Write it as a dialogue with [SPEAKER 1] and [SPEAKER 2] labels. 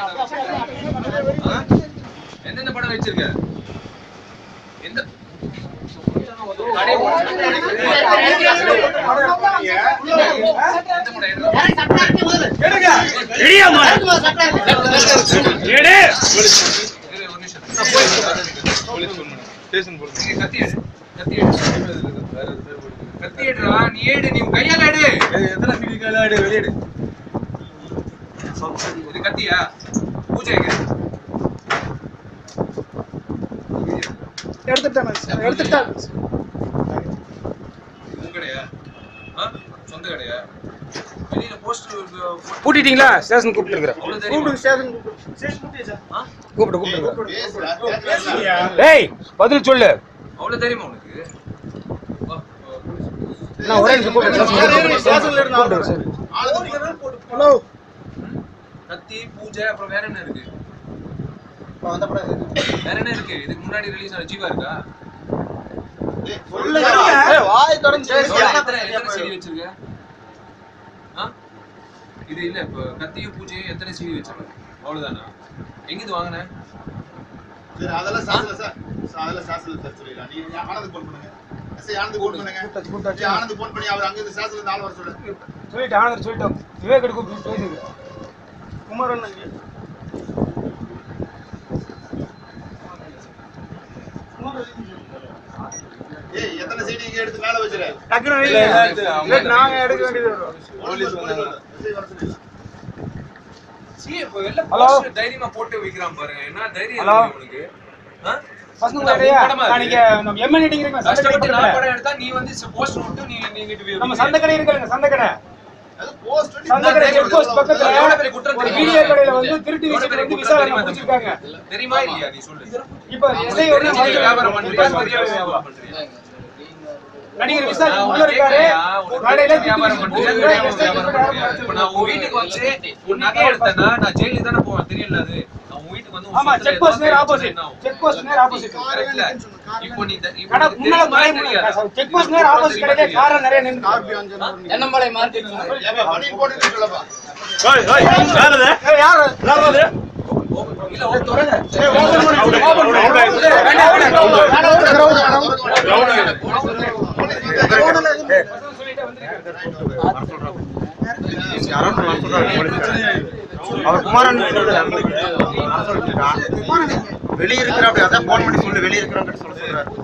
[SPEAKER 1] எந்தெந்த படம் வச்சிருக்க? எந்த கத்தி எடுறா, நீ ஏடு, நீ கையால எடு. எத்தனை சீடி கையால எடு, வெளியேடு. இது கத்தியா? பூஜைக்கு
[SPEAKER 2] எடுத்துட்டாங்க.
[SPEAKER 1] உங்க கடையா? சொந்த கடையா? வெளியில போஸ்ட்
[SPEAKER 3] கூட்டிட்டீங்களா? ஸ்டேஷன் கூப்பிட்டுருங்க.
[SPEAKER 2] கூப்பிடுங்க, ஸ்டேஷன் கூப்பிடுங்க.
[SPEAKER 3] கூப்பிடுங்க. டேய் பதில் சொல்லு.
[SPEAKER 1] அவ்வளவு தெரியுமா உனக்கு?
[SPEAKER 3] நான் ஒரே நிமிஷம் கூப்பிடுறேன்.
[SPEAKER 2] ஸ்டேஷன்ல இருந்து ஹலோ.
[SPEAKER 1] கத்தி, பூஜை, அப்புறம் வேற என்ன இருக்கு? வேற என்ன இருக்கு? இதுக்கு முன்னாடி ரிலீஸ் ஆன ஜீவா இருக்கா?
[SPEAKER 2] வாய் தொடர்ந்து
[SPEAKER 1] எத்தனை சீடி வச்சிருக்க? இது இல்ல, இப்ப கத்தியும் பூஜையும் எத்தனை சீடி வச்சிருக்க? அவ்வளவுதானா? எங்க இது வாங்கின?
[SPEAKER 4] அதெல்லாம் சாஸ்ல சார், அதெல்லாம் சாஸ்ல சொல்லிடலாம். நீங்க ஆனந்த் போன் பண்ணுங்க. ஆனந்த் போன் பண்ணுங்க. ஆனந்த் போன் பண்ணி அவர் அங்க இருந்து சாஸ்ல இருந்து ஆள் வர சொல்லுங்க.
[SPEAKER 3] சொல்லிட்டு ஆனந்த் சொல்லிட்டோம். விவேக் எடுக்க பேசுங்க.
[SPEAKER 2] குமாரன்
[SPEAKER 4] ஏய் எத்தனை சீடி இங்க எடுத்து மேல வச்சிரு.
[SPEAKER 2] டக்குனு இல்ல நாங்க எடுக்க வேண்டியது வரும்.
[SPEAKER 4] போலீஸ் வந்தாங்க.
[SPEAKER 1] இப்போ எல்லாம் போஸ்ட் தைரியமா போட்டு வைக்கறான் பாருங்க. என்ன தைரியம் இருக்கு உங்களுக்கு?
[SPEAKER 3] பசங்க வரையா நீங்க நம்ம எம்என் மீட்டிங் இருக்கு.
[SPEAKER 1] கஷ்டப்பட்டு நான் படம் எடுத்தா நீ வந்து போஸ்ட் விட்டு நீங்க
[SPEAKER 3] நம்ம சந்த கடை இருக்குங்க. சந்த கடை
[SPEAKER 4] அது போஸ்ட்
[SPEAKER 3] சந்த கடை செக் போஸ்ட் பக்கத்துல எவ்வளவு பெரிய குற்றம் தெரியுமா? வீடியோ கடையில வந்து திருட்டு வீச்சு வந்து விசாரணை பண்ணிருக்காங்க.
[SPEAKER 1] தெரியுமா இல்லையா? நீ சொல்லு.
[SPEAKER 3] இப்போ எஸ்ஐ ஒரு
[SPEAKER 1] வியாபாரம் பண்றீங்க.
[SPEAKER 3] நடிகர் விஷால் உள்ள இருக்காரு. கடையில வியாபாரம்
[SPEAKER 1] பண்றீங்க. இப்போ நான் உங்க வீட்டுக்கு வந்து ஒரு நகை எடுத்தேன்னா நான் ஜெயிலுக்கு தானே போவேன். தெரியல அது. நான் உங்க வீட்டுக்கு வந்து
[SPEAKER 3] ஆமா check post near opposite. Check post near opposite.
[SPEAKER 1] கரெக்ட்ல. இப்போ நீ
[SPEAKER 3] கடை முன்னால மாறிடுங்க. செக் போஸ்ட் நேர் ஆப்போசிட் கடையில கார நிறைய நின்னு
[SPEAKER 2] என்னம்பளை மாத்திட்டு
[SPEAKER 4] ஏப்பா பண்ணி போட்டு சொல்லப்பா.
[SPEAKER 3] ஓய் ஓய் யாரது? யாரது?
[SPEAKER 1] இல்ல ஓபன் பண்ணுங்க.
[SPEAKER 3] அவர் குமாரன் வெளியே இருக்கிற அப்படி அதான் போன் பண்ணி சொல்லு. வெளியே இருக்கிறவங்க சொல்ல சொல்றாரு.